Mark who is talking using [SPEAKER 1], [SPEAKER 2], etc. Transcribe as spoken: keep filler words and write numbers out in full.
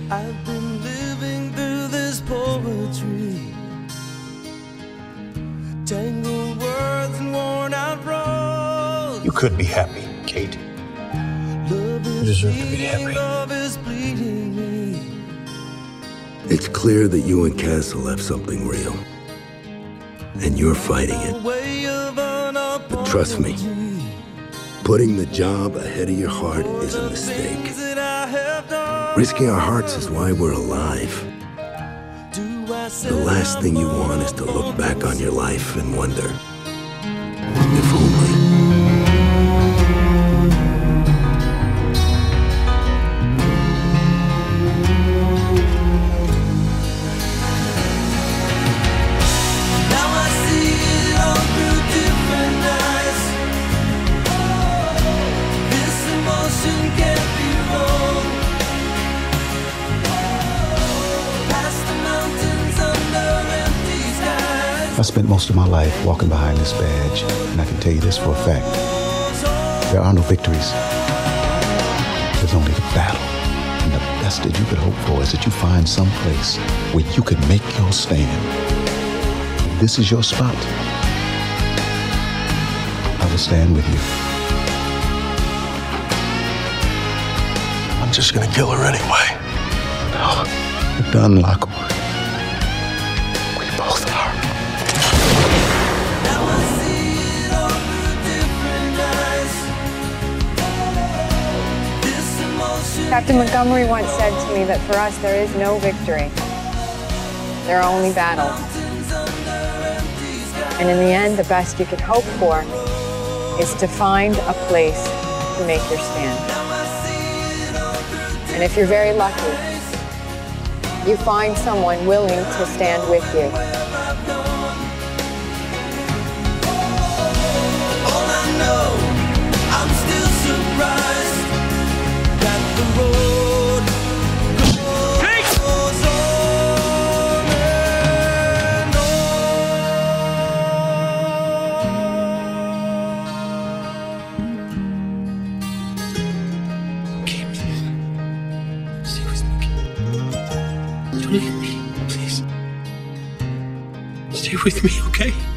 [SPEAKER 1] I've been living through this poetry, tangled words and worn out roads.
[SPEAKER 2] You could be happy, Kate. You deserve to be happy.
[SPEAKER 3] It's clear that you and Castle have something real, and you're fighting it. But trust me, putting the job ahead of your heart is a mistake. Risking our hearts is why we're alive. The last thing you want is to look back on your life and wonder, if only.
[SPEAKER 4] I spent most of my life walking behind this badge, and I can tell you this for a fact. There are no victories. There's only the battle. And the best that you could hope for is that you find some place where you can make your stand. If this is your spot, I will stand with you.
[SPEAKER 2] I'm just gonna kill her anyway.
[SPEAKER 4] No, you're done, Lockwood. We both are.
[SPEAKER 5] Captain Montgomery once said to me that for us there is no victory. There are only battles. And in the end, the best you can hope for is to find a place to make your stand. And if you're very lucky, you find someone willing to stand with you.
[SPEAKER 1] All I know, I'm still surprised that the road goes on and
[SPEAKER 2] on. Kate, stay with me. Don't leave me, please. Stay with me, okay?